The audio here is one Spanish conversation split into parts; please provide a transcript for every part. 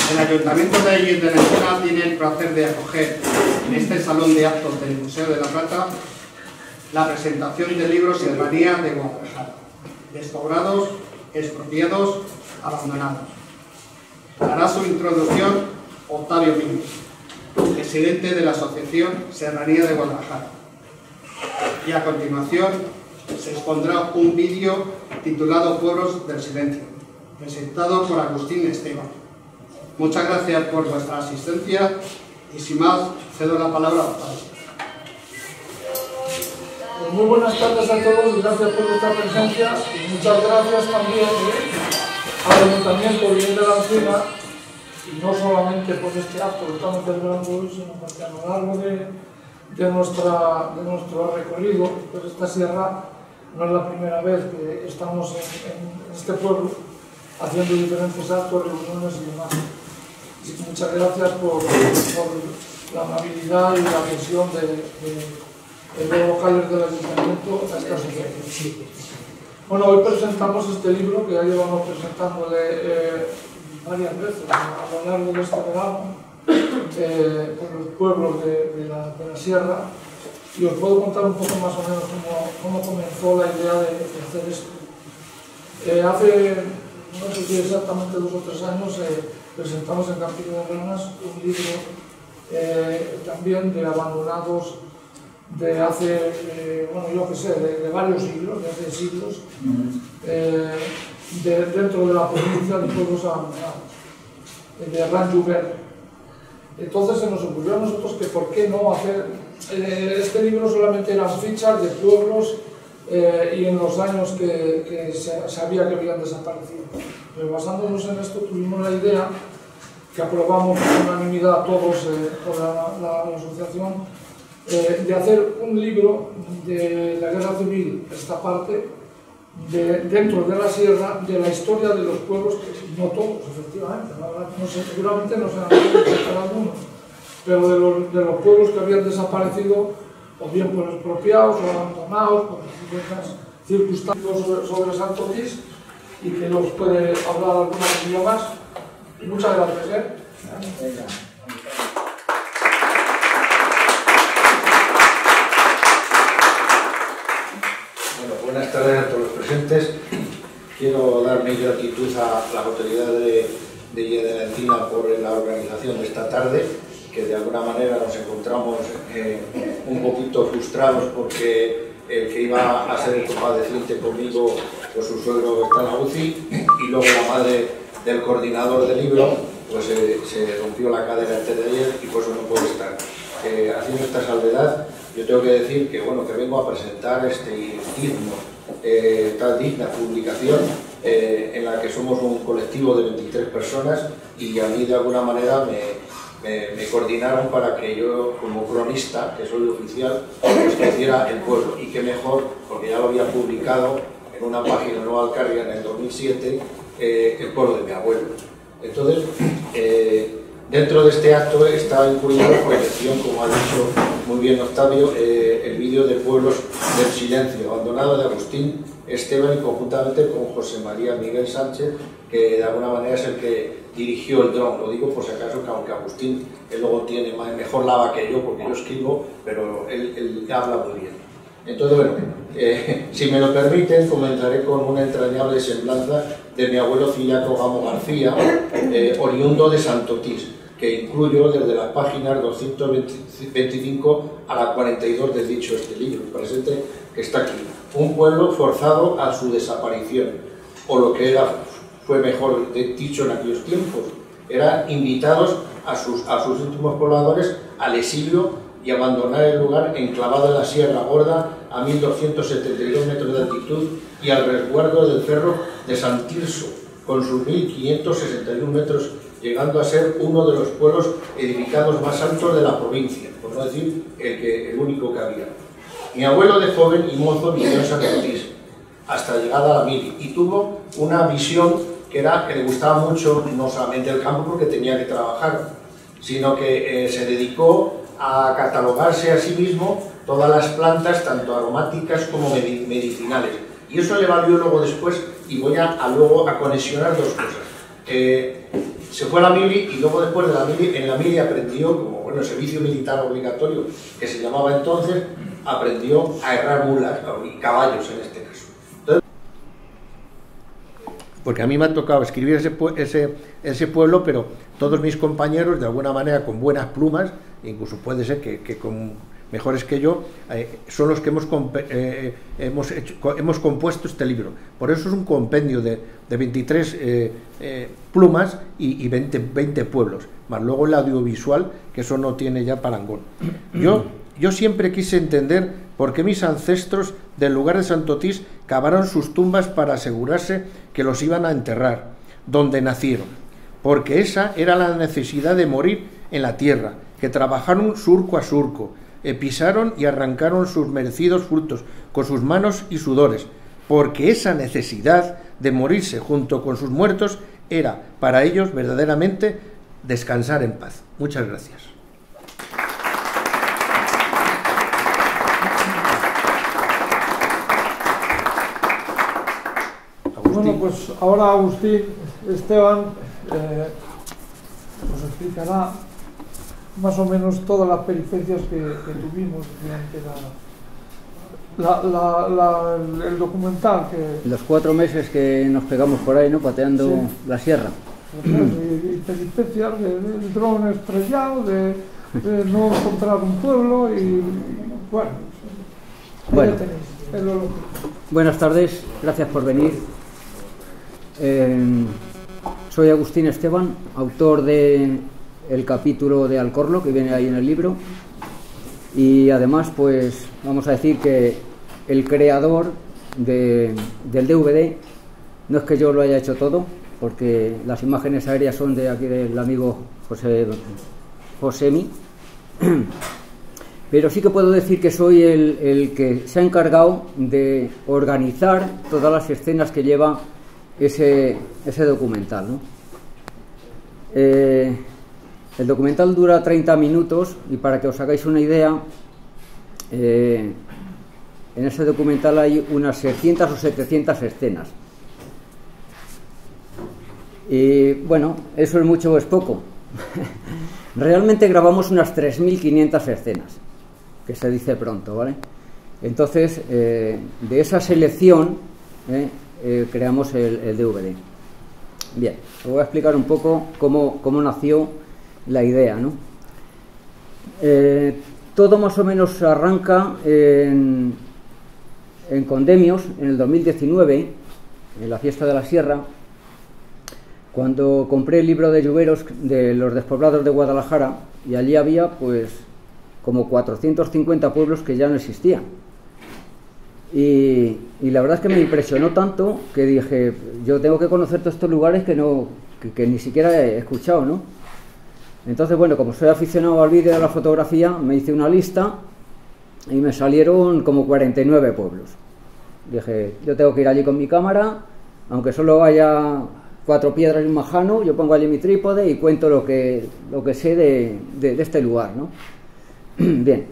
El Ayuntamiento de Encina tiene el placer de acoger en este salón de actos del Museo de la Plata la presentación del libro Serranía de Guadalajara, despobrados, expropiados, abandonados. Hará su introducción Octavio Mínguez, presidente de la Asociación Serranía de Guadalajara. Y a continuación se expondrá un vídeo titulado Pueblos del Silencio, presentado por Agustín Esteban. Muchas gracias por vuestra asistencia y sin más cedo la palabra a Octavio. Muy buenas tardes a todos, gracias por vuestra presencia y muchas gracias también al Ayuntamiento de Encina, y no solamente por este acto que estamos celebrando hoy, sino porque a lo largo de nuestro recorrido por esta sierra no es la primera vez que estamos en este pueblo haciendo diferentes actos, reuniones y demás. Así que muchas gracias por la amabilidad y la atención de los locales del Ayuntamiento a esta asociación. Bueno, hoy presentamos este libro que ya llevamos presentándole varias veces a lo largo de este verano por los pueblos de la sierra, y os puedo contar un poco más o menos cómo comenzó la idea de hacer esto. Hace, no sé si exactamente 2 o 3 años, presentamos en Campillo de Ranas un libro también de abandonados de hace, bueno, yo qué sé, de varios siglos, de hace siglos, dentro de la provincia de pueblos abandonados, de Ranjuber. Entonces se nos ocurrió a nosotros que por qué no hacer, este libro solamente eran fichas de pueblos y en los años que se sabía que habían desaparecido. Pero basándonos en esto tuvimos la idea, que aprobamos por unanimidad todos, toda la asociación, de hacer un libro de la guerra civil, esta parte, dentro de la sierra, de la historia de los pueblos, no todos, efectivamente, no sé, seguramente no serán todos cada uno, pero de los pueblos que habían desaparecido, o bien por expropiados o abandonados, por diversas circunstancias sobre Santo Gis, y que nos puede hablar alguna cosilla más. Y muchas gracias. Buenas tardes a todos los presentes. Quiero dar mi gratitud a las autoridades de Encina por la organización de esta tarde, que de alguna manera nos encontramos un poquito frustrados porque el que iba a ser el compadeciente conmigo, pues su suegro está en la UCI, y luego la madre del coordinador del libro pues se rompió la cadera antes de ayer y por eso no puede estar. Haciendo esta salvedad, yo tengo que decir que, bueno, que vengo a presentar esta digna publicación en la que somos un colectivo de 23 personas, y a mí de alguna manera me coordinaron para que yo, como cronista, que soy oficial, pues que hiciera el pueblo, y qué mejor, porque ya lo había publicado en una página de Nueva Alcarria en el 2007, el pueblo de mi abuelo. Entonces, dentro de este acto está incluido, por elección, como ha dicho muy bien Octavio, el vídeo de Pueblos del Silencio, abandonado, de Agustín Esteban, y conjuntamente con José María Miguel Sánchez, que de alguna manera es el que dirigió el dron. Lo digo por si acaso, que aunque Agustín él luego tiene mejor lava que yo, porque yo escribo, pero él habla muy bien. Entonces, bueno, si me lo permiten, comenzaré con una entrañable semblanza de mi abuelo Cillaco Gamo García, oriundo de Santo Gis, que incluyo desde las páginas 225 a la 42 del dicho este libro presente, que está aquí. Un pueblo forzado a su desaparición, o lo que fue mejor dicho en aquellos tiempos, eran invitados a sus últimos pobladores al exilio y abandonar el lugar enclavado en la Sierra Gorda a 1272 metros de altitud y al resguardo del cerro de San Tirso, con sus 1561 metros, llegando a ser uno de los pueblos edificados más altos de la provincia, por no decir el único que había. Mi abuelo de joven y mozo vivió en Santo Gis, hasta llegada a la mili, y tuvo una visión que le gustaba mucho, no solamente el campo porque tenía que trabajar, sino que se dedicó a catalogarse a sí mismo todas las plantas, tanto aromáticas como medicinales. Y eso le valió luego después, y voy luego a conexionar dos cosas. se fue a la mili y luego después de la mili, en la mili aprendió, como bueno, el servicio militar obligatorio que se llamaba entonces, aprendió a herrar mulas y caballos en este caso. Entonces, porque a mí me ha tocado escribir ese pueblo, pero todos mis compañeros, de alguna manera, con buenas plumas, incluso puede ser que con mejores que yo, son los que hemos compuesto este libro. Por eso es un compendio de 23 plumas y 20 pueblos, más luego el audiovisual, que eso no tiene ya parangón. Yo siempre quise entender por qué mis ancestros del lugar de Santotís cavaron sus tumbas para asegurarse que los iban a enterrar donde nacieron, porque esa era la necesidad de morir en la tierra, que trabajaron surco a surco, pisaron y arrancaron sus merecidos frutos con sus manos y sudores, porque esa necesidad de morirse junto con sus muertos era para ellos verdaderamente descansar en paz. Muchas gracias. Bueno, pues ahora Agustín Esteban nos explicará más o menos todas las peripecias que tuvimos durante el documental. Los 4 meses que nos pegamos por ahí, ¿no? Pateando sí. La sierra. Y peripecias del dron estrellado, de no encontrar un pueblo y bueno, ya tenéis. Buenas tardes, gracias por venir. Soy Agustín Esteban, autor de el capítulo de Alcorlo que viene ahí en el libro, y además pues vamos a decir que el creador del DVD. No es que yo lo haya hecho todo, porque las imágenes aéreas son de aquí del amigo Josemi, pero sí que puedo decir que soy el que se ha encargado de organizar todas las escenas que lleva ese documental, ¿no? El documental dura 30 minutos y para que os hagáis una idea, en ese documental hay unas 600 o 700 escenas. Y bueno, eso es mucho o es poco. Realmente grabamos unas 3.500 escenas, que se dice pronto, ¿vale? Entonces, de esa selección creamos el DVD. Bien, os voy a explicar un poco cómo nació la idea, ¿no? Todo más o menos arranca en Condemios, en el 2019, en la fiesta de la Sierra, cuando compré el libro de Lluveros de los despoblados de Guadalajara, y allí había pues como 450 pueblos que ya no existían. Y la verdad es que me impresionó tanto que dije, yo tengo que conocer todos estos lugares que ni siquiera he escuchado, ¿no? Entonces, bueno, como soy aficionado al vídeo y a la fotografía, me hice una lista y me salieron como 49 pueblos. Dije, yo tengo que ir allí con mi cámara, aunque solo haya 4 piedras y un majano, yo pongo allí mi trípode y cuento lo que sé de este lugar, ¿no? Bien.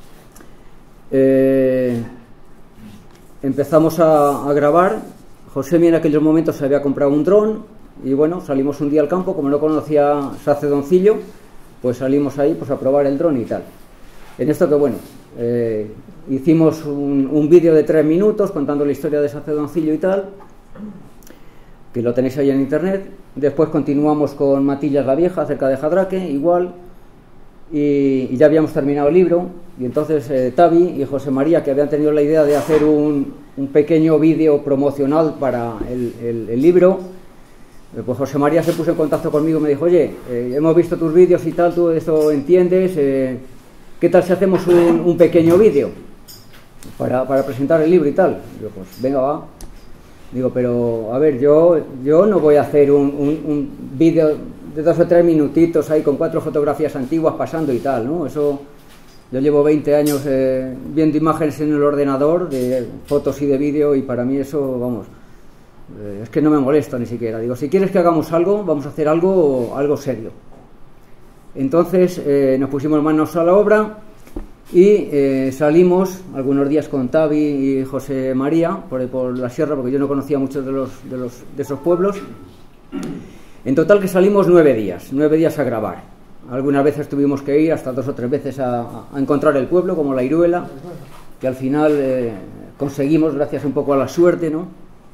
Empezamos a grabar. Josemi en aquellos momentos se había comprado un dron y bueno, salimos un día al campo, como no conocía Sacedoncillo, pues salimos ahí pues a probar el dron y tal. En esto que bueno, hicimos un vídeo de 3 minutos contando la historia de Sacedoncillo y tal, que lo tenéis ahí en internet. Después continuamos con Matillas la Vieja, cerca de Jadraque, igual, y ya habíamos terminado el libro. Y entonces Tavi y José María, que habían tenido la idea de hacer un pequeño vídeo promocional para el libro, pues José María se puso en contacto conmigo y me dijo, oye, hemos visto tus vídeos y tal, tú eso entiendes, ¿qué tal si hacemos un pequeño vídeo para presentar el libro y tal? Digo, pues venga, va. Digo, pero a ver, yo no voy a hacer un vídeo de 2 o 3 minutitos ahí con 4 fotografías antiguas pasando y tal, ¿no? Eso, yo llevo 20 años viendo imágenes en el ordenador, de fotos y de vídeo, y para mí eso, vamos, es que no me molesta ni siquiera. Digo, si quieres que hagamos algo, vamos a hacer algo serio. Entonces nos pusimos manos a la obra y salimos algunos días con Tavi y José María por la sierra, porque yo no conocía muchos de esos pueblos, En total que salimos 9 días a grabar. Algunas veces tuvimos que ir hasta 2 o 3 veces a encontrar el pueblo, como la Iruela, que al final conseguimos gracias un poco a la suerte, ¿no?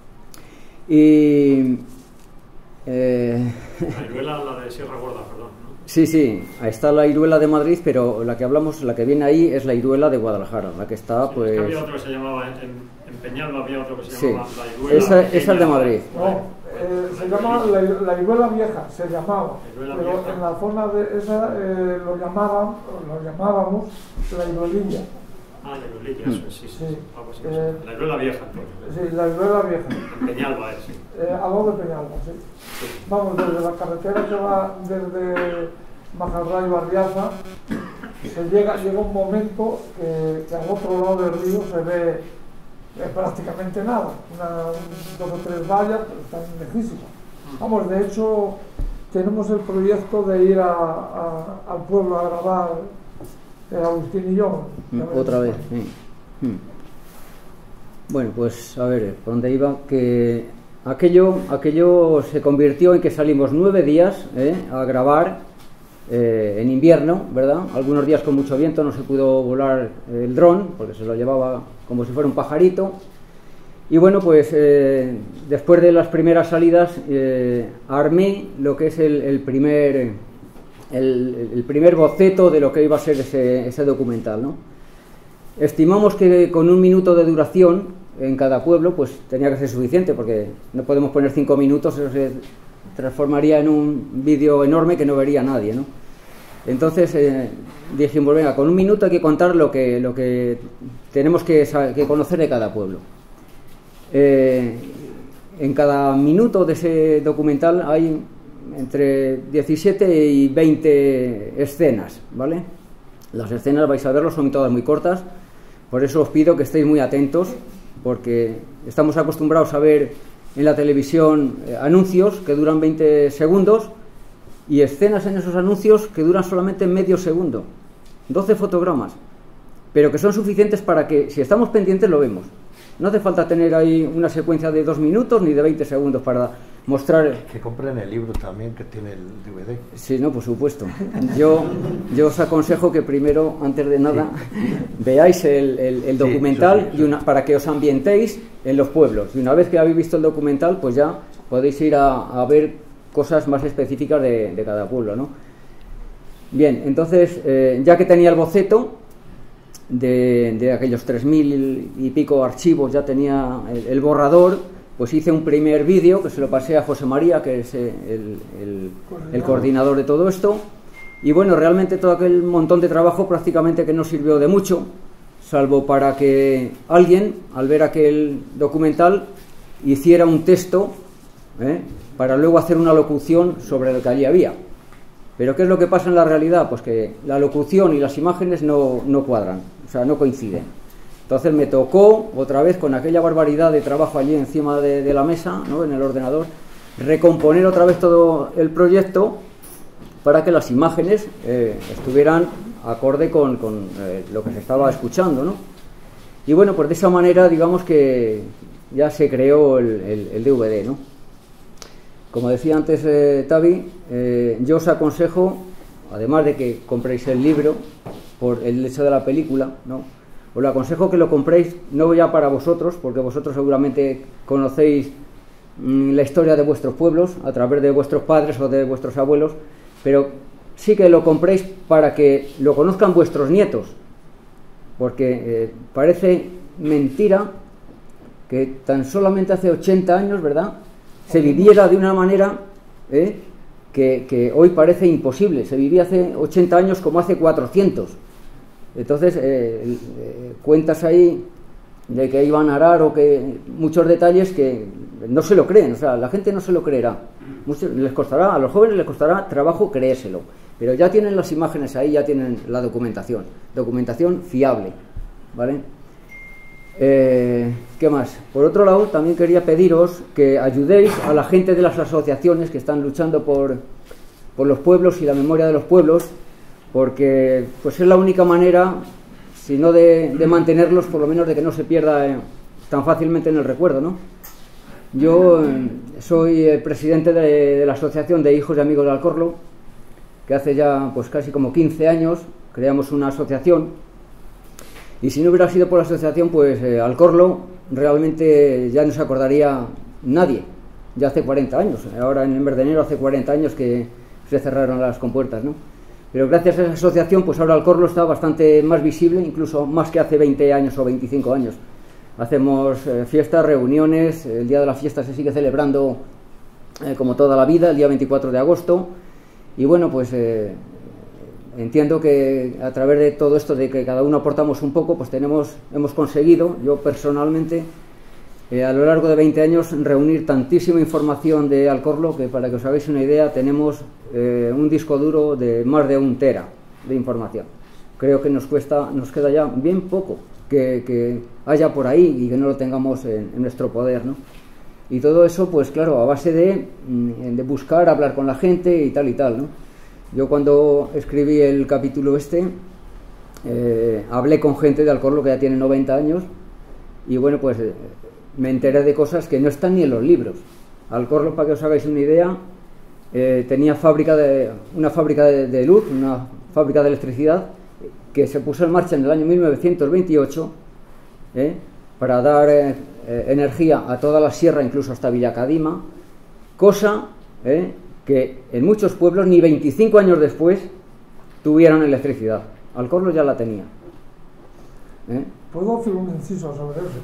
Y... La Iruela, la de Sierra Gorda, perdón, ¿no? Sí, ahí está la Iruela de Madrid, pero la que hablamos, la que viene ahí es la Iruela de Guadalajara, la que está, pues... Es que había otro que se llamaba, en Peñalba había otro que se llamaba la Iruela. Esa es de Madrid. No, se llama la Iruela Vieja, se llamaba, pero Vieja. en la zona de esa lo llamábamos la Iruelilla. Ah, la Iruelilla, eso sí. Algo así, la Iruela Vieja, entonces. Sí, la Iruela Vieja. En Peñalba, sí. Al lado de Peñalba, sí. Vamos, desde la carretera que va desde Majarrá y Barriaza, llega un momento que al otro lado del río se ve prácticamente nada, 2 o 3 vallas, pero están lejísimas. Vamos, de hecho, tenemos el proyecto de ir al pueblo a grabar Agustín y yo. Otra vez, sí. Bueno, pues a ver, ¿por dónde iba? Que aquello se convirtió en que salimos 9 días a grabar en invierno, ¿verdad? Algunos días con mucho viento no se pudo volar el dron, porque se lo llevaba como si fuera un pajarito. Y bueno, pues después de las primeras salidas armé lo que es el primer boceto de lo que iba a ser ese documental, ¿no? Estimamos que con 1 minuto de duración en cada pueblo pues tenía que ser suficiente, porque no podemos poner 5 minutos, eso se transformaría en un vídeo enorme que no vería nadie, ¿no? Entonces dijimos, venga, con 1 minuto hay que contar lo que tenemos que conocer de cada pueblo. En cada minuto de ese documental hay entre 17 y 20 escenas, ¿vale? Las escenas, vais a verlo, son todas muy cortas, por eso os pido que estéis muy atentos, porque estamos acostumbrados a ver en la televisión anuncios que duran 20 segundos y escenas en esos anuncios que duran solamente medio segundo, 12 fotogramas, pero que son suficientes para que, si estamos pendientes, lo vemos. No hace falta tener ahí una secuencia de 2 minutos ni de 20 segundos para mostrar... Que compren el libro también, que tiene el DVD. Sí, no, por supuesto. Yo os aconsejo que primero, antes de nada, veáis el documental para que os ambientéis en los pueblos. Y una vez que habéis visto el documental, pues ya podéis ir a ver cosas más específicas de cada pueblo, ¿no? Bien, entonces, ya que tenía el boceto de aquellos 3.000 y pico archivos, ya tenía el borrador, pues hice un primer vídeo que se lo pasé a José María, que es el coordinador de todo esto. Y bueno, realmente todo aquel montón de trabajo prácticamente que no sirvió de mucho, salvo para que alguien, al ver aquel documental, hiciera un texto para luego hacer una locución sobre lo que allí había. Pero ¿qué es lo que pasa en la realidad? Pues que la locución y las imágenes no cuadran, o sea, no coinciden. Entonces me tocó, otra vez, con aquella barbaridad de trabajo allí encima de la mesa, ¿no?, en el ordenador, recomponer otra vez todo el proyecto para que las imágenes estuvieran acorde con lo que se estaba escuchando, ¿no? Y bueno, pues de esa manera, digamos que ya se creó el DVD, ¿no? Como decía antes Tavi, yo os aconsejo, además de que compréis el libro por el hecho de la película, ¿no?, os lo aconsejo que lo compréis, no ya para vosotros, porque vosotros seguramente conocéis la historia de vuestros pueblos a través de vuestros padres o de vuestros abuelos, pero sí que lo compréis para que lo conozcan vuestros nietos, porque parece mentira que tan solamente hace 80 años, ¿verdad?, se viviera de una manera que hoy parece imposible. Se vivía hace 80 años como hace 400. Entonces, cuentas ahí de que iban a arar o que muchos detalles que no se lo creen, o sea, la gente no se lo creerá. Les costará, a los jóvenes les costará trabajo creérselo, pero ya tienen las imágenes ahí, ya tienen la documentación fiable, ¿vale? ¿Qué más? Por otro lado, también quería pediros que ayudéis a la gente de las asociaciones que están luchando por los pueblos y la memoria de los pueblos, porque pues es la única manera, si no de mantenerlos, por lo menos de que no se pierda tan fácilmente en el recuerdo, ¿no? Yo soy el presidente de la Asociación de Hijos y Amigos de Alcorlo, que hace ya pues casi como 15 años creamos una asociación, y si no hubiera sido por la asociación, pues Alcorlo realmente ya no se acordaría nadie. Ya hace 40 años, ahora en el mes de enero hace 40 años que se cerraron las compuertas, ¿no? Pero gracias a esa asociación, pues ahora Alcorlo está bastante más visible, incluso más que hace 20 años o 25 años. Hacemos fiestas, reuniones, el día de la fiesta se sigue celebrando como toda la vida, el día 24 de agosto, y bueno, pues entiendo que a través de todo esto, de que cada uno aportamos un poco, pues hemos conseguido, yo personalmente, a lo largo de 20 años, reunir tantísima información de Alcorlo que, para que os hagáis una idea, tenemos un disco duro de más de 1 tera de información. Creo que nos queda ya bien poco que haya por ahí y que no lo tengamos en nuestro poder, ¿no? Y todo eso, pues claro, a base de buscar, hablar con la gente y tal, ¿no? Yo cuando escribí el capítulo hablé con gente de Alcorlo que ya tiene 90 años y bueno, pues me enteré de cosas que no están ni en los libros. Alcorlo, para que os hagáis una idea, tenía una fábrica de luz, una fábrica de electricidad que se puso en marcha en el año 1928 para dar energía a toda la sierra, incluso hasta Villacadima, cosa que en muchos pueblos ni 25 años después tuvieron electricidad. Alcorlo ya la tenía. ¿Puedo hacer un inciso sobre eso?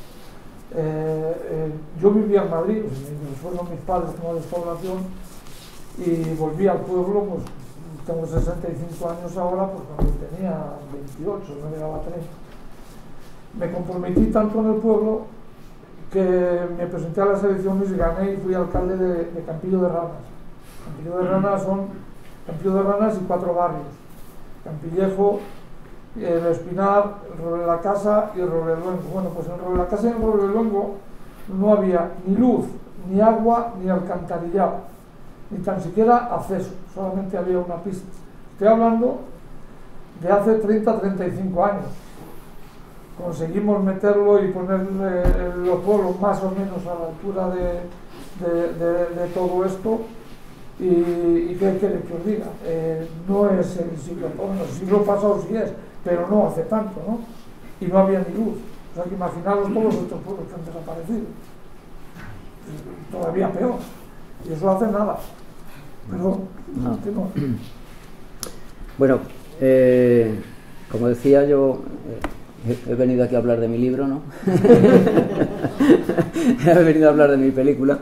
Yo vivía en Madrid, fueron mis padres como despoblación, y volví al pueblo, pues tengo 65 años ahora, pues cuando tenía 28, no llegaba a 30. Me comprometí tanto en el pueblo que me presenté a las elecciones y gané y fui alcalde de Campillo de Ranas. Campillo de Ranas son Campillo de Ranas y 4 barrios: Campillejo, el Espinar, el Roble de la Casa y el Roble del Luengo. Bueno, pues en el Roble de la Casa y en el Roble del Luengo no había ni luz, ni agua, ni alcantarillado, ni tan siquiera acceso, solamente había una pista. Estoy hablando de hace 30-35 años. Conseguimos meterlo y ponerle los pueblos más o menos a la altura de todo esto. ¿Y qué quiere que os diga? No es el siglo, bueno, el siglo pasado sí es, pero no hace tanto, ¿no? Y no había ni luz. O sea, que imaginaros todos estos pueblos que han desaparecido. Todavía peor. Y eso hace nada. Perdón. No. Bueno, como decía yo, he venido aquí a hablar de mi libro, ¿no? He venido a hablar de mi película.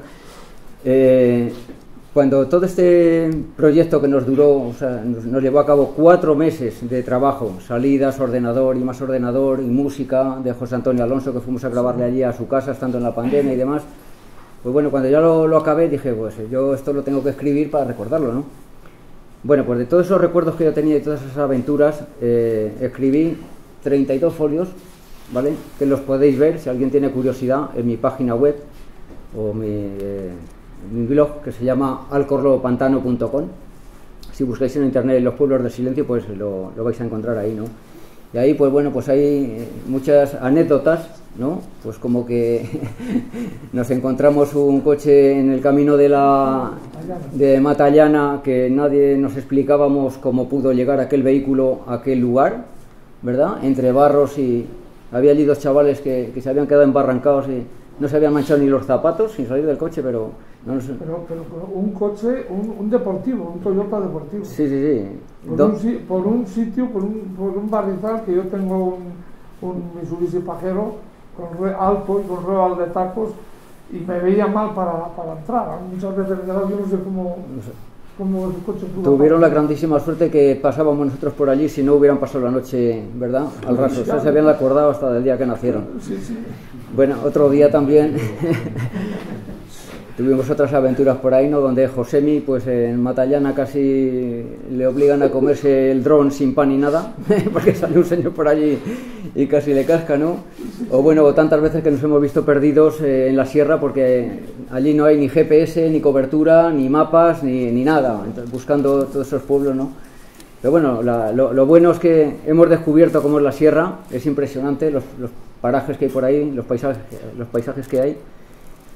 Cuando todo este proyecto que nos duró, o sea, nos llevó a cabo 4 meses de trabajo, salidas, ordenador y más ordenador y música de José Antonio Alonso, que fuimos a grabarle allí a su casa, estando en la pandemia y demás, pues bueno, cuando ya lo acabé dije, pues yo esto lo tengo que escribir para recordarlo, ¿no? Bueno, pues de todos esos recuerdos que yo tenía y todas esas aventuras, escribí 32 folios, ¿vale? Que los podéis ver, si alguien tiene curiosidad, en mi página web o mi blog, que se llama alcorlopantano.com. Si buscáis en internet Los Pueblos del Silencio, pues lo vais a encontrar ahí, ¿no? Y ahí, pues bueno, pues hay muchas anécdotas, ¿no? Pues como que nos encontramos un coche en el camino de Matallana, que nadie nos explicábamos cómo pudo llegar aquel vehículo a aquel lugar, ¿verdad? Entre barros, y había allí 2 chavales que se habían quedado embarrancados y no se habían manchado ni los zapatos sin salir del coche, pero no sé. Pero un coche, un deportivo, un Toyota deportivo. Sí. Por un sitio, por un barrizal, que yo tengo un Mitsubishi Pajero con alto y con ruedas de tacos, y me veía mal para entrar. Muchas veces yo no sé cómo el coche pudo tuvieron la grandísima suerte que pasábamos nosotros por allí, si no hubieran pasado la noche, ¿verdad? Al raso. Sí, se habían acordado hasta del día que nacieron. Sí. Bueno, otro día también tuvimos otras aventuras por ahí, ¿no? Donde Josemi, pues en Matallana casi le obligan a comerse el dron sin pan ni nada, porque sale un señor por allí y casi le casca, ¿no? O bueno, tantas veces que nos hemos visto perdidos en la sierra, porque allí no hay ni GPS, ni cobertura, ni mapas, ni nada, entonces, buscando todos esos pueblos, ¿no? Pero bueno, lo bueno es que hemos descubierto cómo es la sierra, es impresionante los parajes que hay por ahí, los paisajes que hay.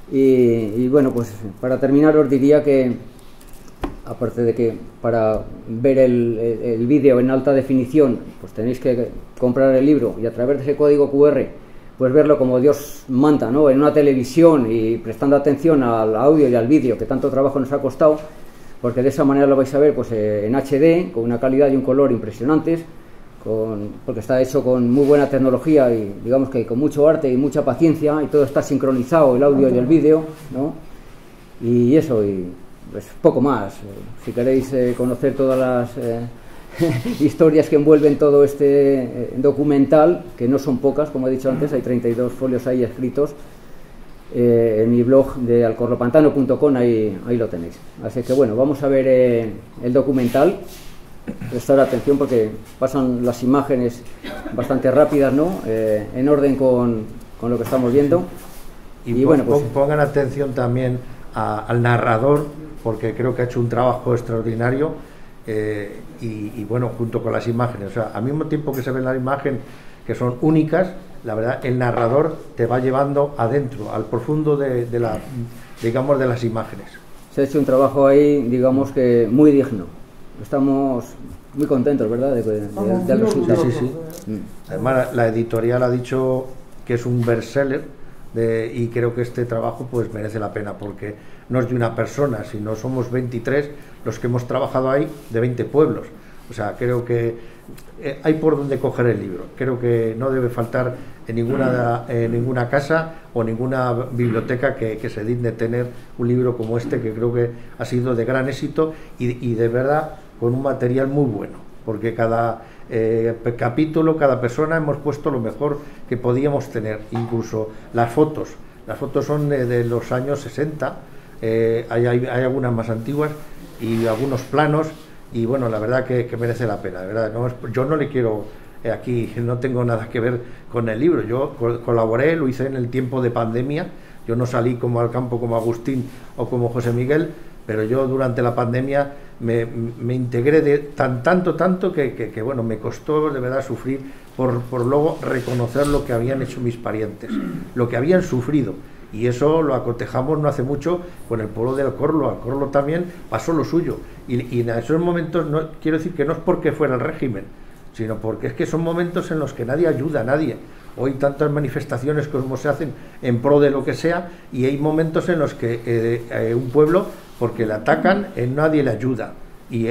Y bueno, pues para terminar os diría que, aparte de que para ver el vídeo en alta definición, pues tenéis que comprar el libro y a través de ese código QR, pues verlo como Dios manda, ¿no? En una televisión y prestando atención al audio y al vídeo que tanto trabajo nos ha costado, porque de esa manera lo vais a ver pues en HD, con una calidad y un color impresionantes, porque está hecho con muy buena tecnología y digamos que con mucho arte y mucha paciencia, y todo está sincronizado, el audio y el vídeo, ¿no? Y eso, y pues poco más. Si queréis conocer todas las historias que envuelven todo este documental, que no son pocas, como he dicho antes, hay 32 folios ahí escritos, en mi blog de alcorropantano.com, ahí lo tenéis. Así que bueno, vamos a ver el documental. Prestar atención porque pasan las imágenes bastante rápidas, ¿no? En orden con lo que estamos viendo. Y bueno, pues pongan atención también al narrador, porque creo que ha hecho un trabajo extraordinario, y bueno, junto con las imágenes, o sea, al mismo tiempo que se ve la imagen, que son únicas, la verdad, el narrador te va llevando adentro, al profundo de las imágenes. Se ha hecho un trabajo ahí, digamos que muy digno. Estamos muy contentos, ¿verdad?, del resultado. Sí. Además, la editorial ha dicho que es un bestseller, y creo que este trabajo pues merece la pena, porque no es de una persona, sino somos 23 los que hemos trabajado ahí, de 20 pueblos. O sea, creo que hay por donde coger el libro. Creo que no debe faltar en ninguna casa o ninguna biblioteca que se digne tener un libro como este, que creo que ha sido de gran éxito y de verdad con un material muy bueno, porque cada capítulo, cada persona hemos puesto lo mejor que podíamos tener. Incluso las fotos son de los años 60, hay algunas más antiguas y algunos planos, y bueno, la verdad que merece la pena, de verdad. Yo no le quiero aquí, no tengo nada que ver con el libro. Yo colaboré, lo hice en el tiempo de pandemia. Yo no salí como al campo como Agustín o como José Miguel, pero yo durante la pandemia me integré tanto que bueno, me costó de verdad sufrir por luego reconocer lo que habían hecho mis parientes, lo que habían sufrido. Y eso lo acotejamos no hace mucho con el pueblo de Alcorlo. Alcorlo también pasó lo suyo. Y en esos momentos, no quiero decir que no es porque fuera el régimen, sino porque es que son momentos en los que nadie ayuda a nadie. Hoy tantas manifestaciones como se hacen en pro de lo que sea, y hay momentos en los que un pueblo, porque le atacan, nadie le ayuda. Y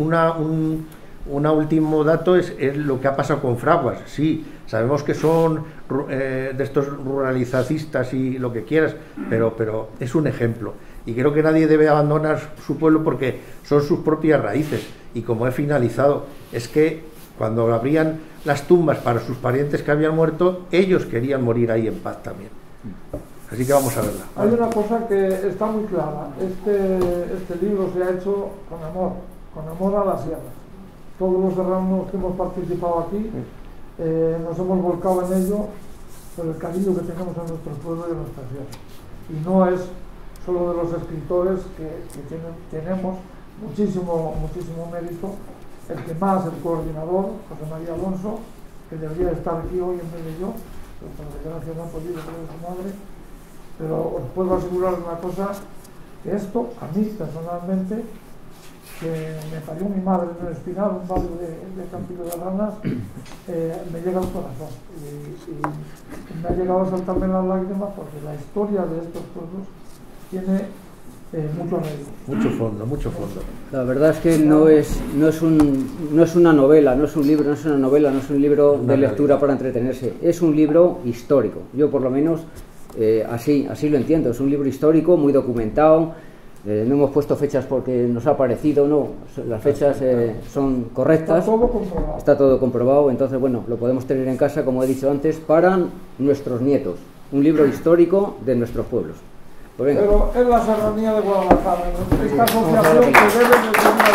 un último dato es lo que ha pasado con Fraguas. Sí, sabemos que son de estos ruralizacistas y lo que quieras, pero es un ejemplo. Y creo que nadie debe abandonar su pueblo porque son sus propias raíces. Y como he finalizado, es que cuando abrían las tumbas para sus parientes que habían muerto, ellos querían morir ahí en paz también. Así que vamos a verla. Hay una cosa que está muy clara. Este libro se ha hecho con amor a la sierra. Todos los serranos que hemos participado aquí nos hemos volcado en ello por el cariño que tenemos a nuestro pueblo y a nuestra sierra. Y no es solo de los escritores que tenemos muchísimo mérito. El que más, el coordinador, José María Alonso, que debería estar aquí hoy en vez de yo, pero por desgracia no ha podido por su madre. Pero os puedo asegurar una cosa, que esto, a mí personalmente, que me parió mi madre en el Espinar, un barrio de Campillo de Ranas, me llega al corazón. Y me ha llegado a saltarme las lágrimas porque la historia de estos pueblos tiene mucho medio. Mucho fondo. La verdad es que no es una novela, no es un libro, no es una novela, no es un libro de lectura para entretenerse, es un libro histórico. Yo por lo menos así lo entiendo. Es un libro histórico, muy documentado. No hemos puesto fechas porque nos ha parecido, no, las fechas son correctas, está todo comprobado. Entonces bueno, lo podemos tener en casa, como he dicho antes, para nuestros nietos. Un libro histórico de nuestros pueblos. Pues pero es la serranía de Guadalajara, esta asociación que debe de tener.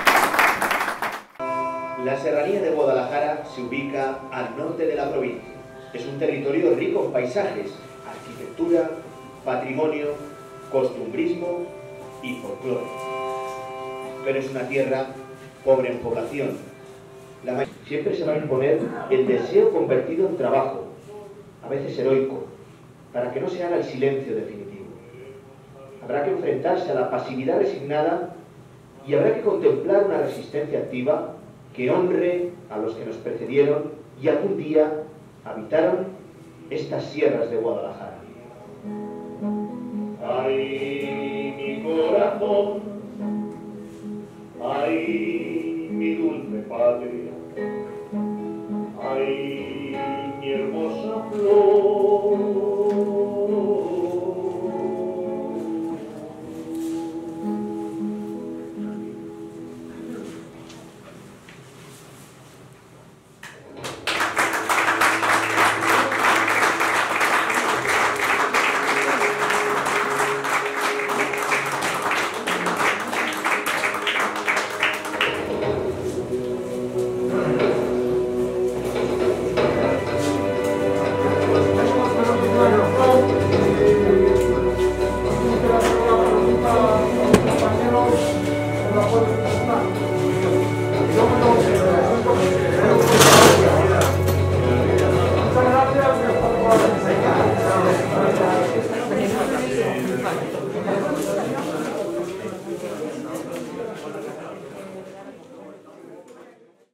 La serranía de Guadalajara se ubica al norte de la provincia. Es un territorio rico en paisajes, arquitectura, patrimonio, costumbrismo y folclore. Pero es una tierra pobre en población. Siempre se va a imponer el deseo convertido en trabajo, a veces heroico, para que no se haga el silencio definitivo. habrá que enfrentarse a la pasividad resignada y habrá que contemplar una resistencia activa que honre a los que nos precedieron y algún día habitaron estas sierras de Guadalajara. Ay, mi corazón, ay, mi dulce patria, ay,